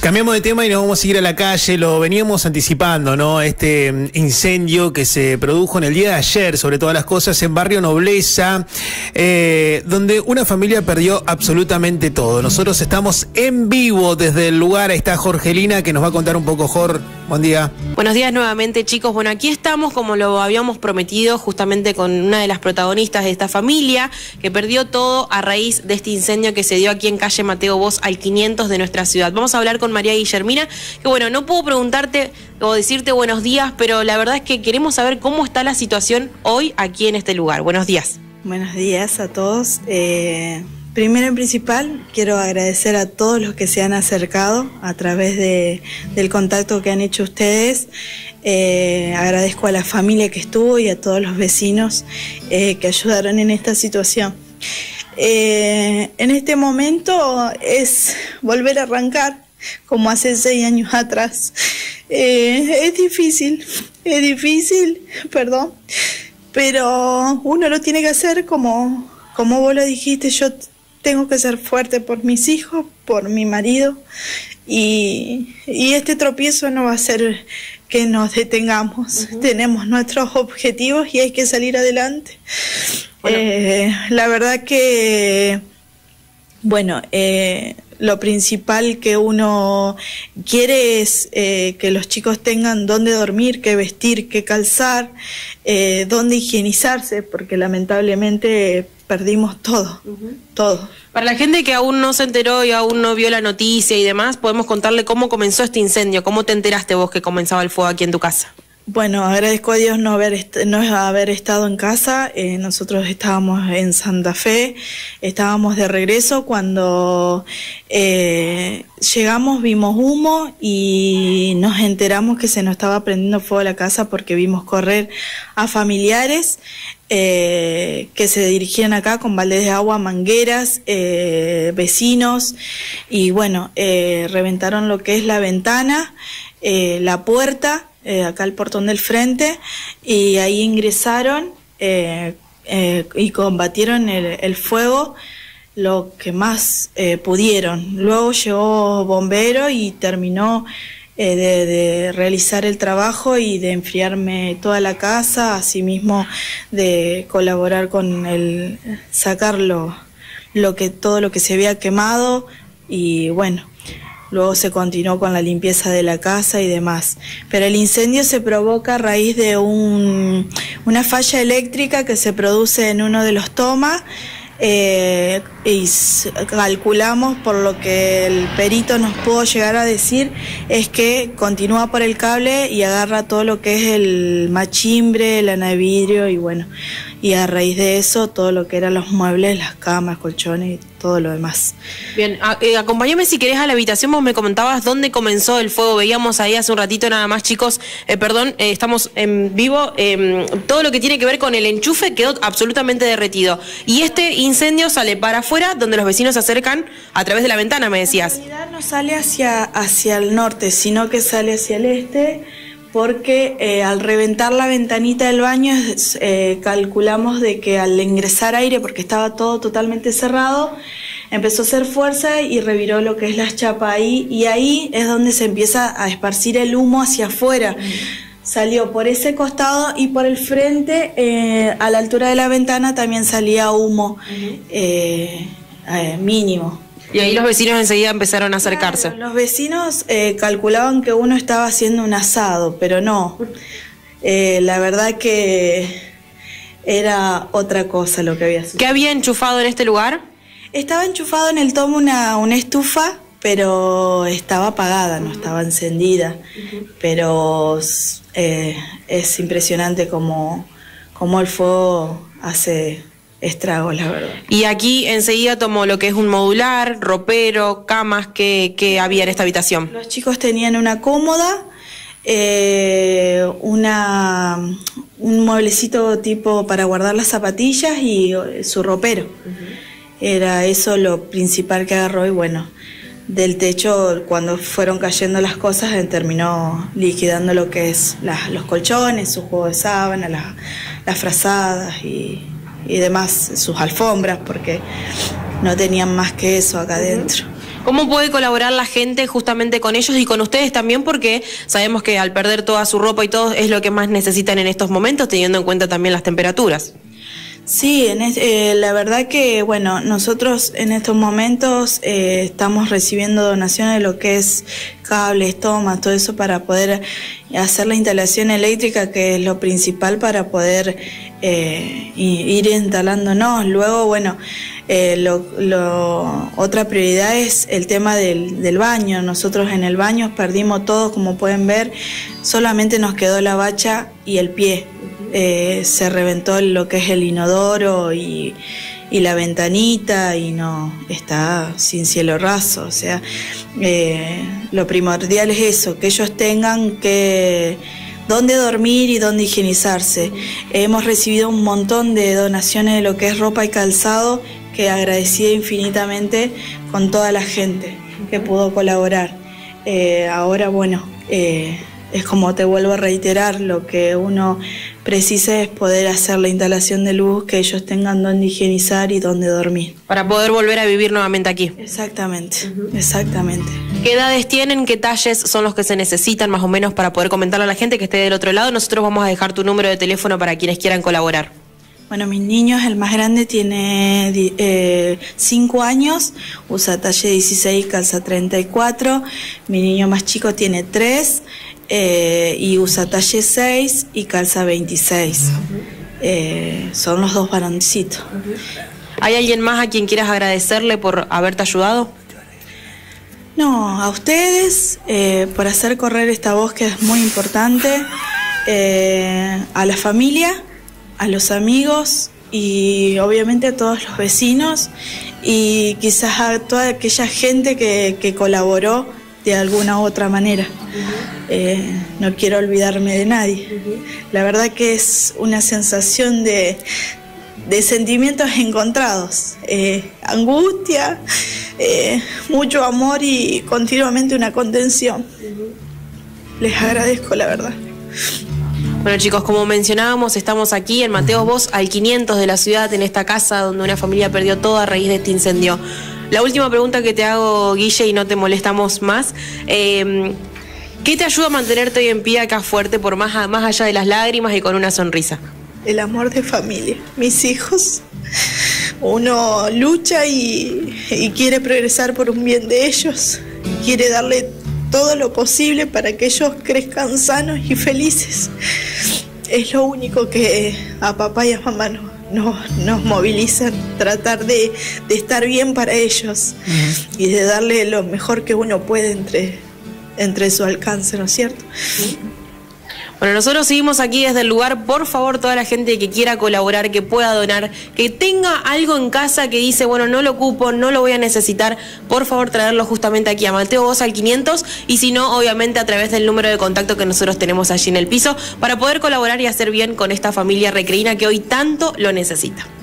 Cambiamos de tema y nos vamos a ir a la calle. Lo veníamos anticipando, ¿no? Este incendio que se produjo en el día de ayer, sobre todas las cosas, en Barrio Nobleza, donde una familia perdió absolutamente todo. Nosotros estamos en vivo desde el lugar. Ahí está Jorgelina, que nos va a contar un poco. Jor, buen día. Buenos días nuevamente, chicos. Bueno, aquí estamos, como lo habíamos prometido, justamente con una de las protagonistas de esta familia, que perdió todo a raíz de este incendio que se dio aquí en calle Mateo Bosch, al 500 de nuestra ciudad. Vamos a hablar con María Guillermina, que bueno, no puedo preguntarte o decirte buenos días, pero la verdad es que queremos saber cómo está la situación hoy aquí en este lugar. Buenos días. Buenos días a todos. Primero y principal, quiero agradecer a todos los que se han acercado a través del contacto que han hecho ustedes. Agradezco a la familia que estuvo y a todos los vecinos que ayudaron en esta situación. En este momento es volver a arrancar como hace 6 años atrás. Es difícil, perdón, pero uno lo tiene que hacer como vos lo dijiste. Yo tengo que ser fuerte por mis hijos, por mi marido, y este tropiezo no va a ser que nos detengamos. Tenemos nuestros objetivos y hay que salir adelante. Bueno. La verdad que, bueno, lo principal que uno quiere es que los chicos tengan dónde dormir, qué vestir, qué calzar, dónde higienizarse, porque lamentablemente perdimos todo, todo. Para la gente que aún no se enteró y aún no vio la noticia y demás, podemos contarle cómo comenzó este incendio. ¿Cómo te enteraste vos que comenzaba el fuego aquí en tu casa? Bueno, agradezco a Dios no haber estado en casa. Nosotros estábamos en Santa Fe, estábamos de regreso. Cuando llegamos vimos humo y nos enteramos que se nos estaba prendiendo fuego la casa, porque vimos correr a familiares que se dirigían acá con baldes de agua, mangueras, vecinos, y bueno, reventaron lo que es la ventana, la puerta, acá el portón del frente, y ahí ingresaron y combatieron el fuego lo que más pudieron. Luego llegó bombero y terminó de realizar el trabajo y de enfriarme toda la casa, asimismo de colaborar con el sacar todo lo que se había quemado, y bueno, luego se continuó con la limpieza de la casa y demás. Pero el incendio se provoca a raíz de una falla eléctrica que se produce en uno de los tomas, y calculamos, por lo que el perito nos pudo llegar a decir, es que continúa por el cable y agarra todo lo que es el machimbre, el lana de vidrio, y bueno, y a raíz de eso todo lo que eran los muebles, las camas, colchones y todo lo demás. Bien, acompáñame si querés a la habitación. Vos me comentabas dónde comenzó el fuego. Veíamos ahí hace un ratito nada más, chicos, estamos en vivo, todo lo que tiene que ver con el enchufe quedó absolutamente derretido, y este incendio sale para afuera, donde los vecinos se acercan a través de la ventana, me decías. En realidad no sale hacia el norte, sino que sale hacia el este, porque al reventar la ventanita del baño calculamos de que al ingresar aire, porque estaba todo totalmente cerrado, empezó a hacer fuerza y reviró lo que es la chapa ahí, y ahí es donde se empieza a esparcir el humo hacia afuera. Salió por ese costado, y por el frente, a la altura de la ventana, también salía humo mínimo. Y ahí los vecinos enseguida empezaron a acercarse. Claro, los vecinos calculaban que uno estaba haciendo un asado, pero no. La verdad que era otra cosa lo que había sucedido. ¿Qué había enchufado en este lugar? Estaba enchufado en el tomo una estufa, pero estaba apagada, no estaba encendida. Pero es impresionante cómo el fuego hace estragos, la verdad. Y aquí enseguida tomó lo que es un modular, ropero, camas. ¿Qué había en esta habitación? Los chicos tenían una cómoda, un mueblecito tipo para guardar las zapatillas y su ropero. Era eso lo principal que agarró, y bueno, del techo, cuando fueron cayendo las cosas, terminó liquidando lo que es los colchones, su juego de sábana, las frazadas y demás, sus alfombras, porque no tenían más que eso acá adentro. ¿Cómo puede colaborar la gente justamente con ellos y con ustedes también? Porque sabemos que al perder toda su ropa y todo es lo que más necesitan en estos momentos, teniendo en cuenta también las temperaturas. Sí, la verdad que, bueno, nosotros en estos momentos estamos recibiendo donaciones de lo que es cables, tomas, todo eso para poder hacer la instalación eléctrica, que es lo principal para poder ir instalándonos. Luego, bueno, otra prioridad es el tema del baño. Nosotros en el baño perdimos todo, como pueden ver, solamente nos quedó la bacha y el pie. Se reventó lo que es el inodoro y la ventanita y no está sin cielo raso. O sea, lo primordial es eso, que ellos tengan que dónde dormir y dónde higienizarse. Hemos recibido un montón de donaciones de lo que es ropa y calzado, que agradecida infinitamente con toda la gente que pudo colaborar. Ahora, bueno, es como te vuelvo a reiterar, lo que uno precisa es poder hacer la instalación de luz, que ellos tengan dónde higienizar y dónde dormir. Para poder volver a vivir nuevamente aquí. Exactamente, exactamente. ¿Qué edades tienen? ¿Qué talles son los que se necesitan más o menos para poder comentarle a la gente que esté del otro lado? Nosotros vamos a dejar tu número de teléfono para quienes quieran colaborar. Bueno, mis niños, el más grande tiene 5 años, usa talle 16, calza 34. Mi niño más chico tiene 3 y usa talle 6 y calza 26. Son los dos varoncitos. ¿Hay alguien más a quien quieras agradecerle por haberte ayudado? No, a ustedes por hacer correr esta voz que es muy importante, a la familia, a los amigos y obviamente a todos los vecinos y quizás a toda aquella gente que colaboró de alguna u otra manera. No quiero olvidarme de nadie. La verdad que es una sensación de sentimientos encontrados, angustia, mucho amor y continuamente una contención. Les agradezco, la verdad. Bueno, chicos, como mencionábamos, estamos aquí en Mateos Bosch, al 500 de la ciudad, en esta casa donde una familia perdió todo a raíz de este incendio. La última pregunta que te hago, Guille, y no te molestamos más, ¿qué te ayuda a mantenerte hoy en pie acá fuerte, por más allá de las lágrimas y con una sonrisa? El amor de familia, mis hijos. Uno lucha y quiere progresar por un bien de ellos, quiere darle todo lo posible para que ellos crezcan sanos y felices. Es lo único que a papá y a mamá nos movilizan, tratar de estar bien para ellos y de darle lo mejor que uno puede entre su alcance, ¿no es cierto? Bueno, nosotros seguimos aquí desde el lugar. Por favor, toda la gente que quiera colaborar, que pueda donar, que tenga algo en casa que dice, bueno, no lo ocupo, no lo voy a necesitar, por favor traerlo justamente aquí a Mateo Bosch al 500 y si no, obviamente a través del número de contacto que nosotros tenemos allí en el piso para poder colaborar y hacer bien con esta familia recreína que hoy tanto lo necesita.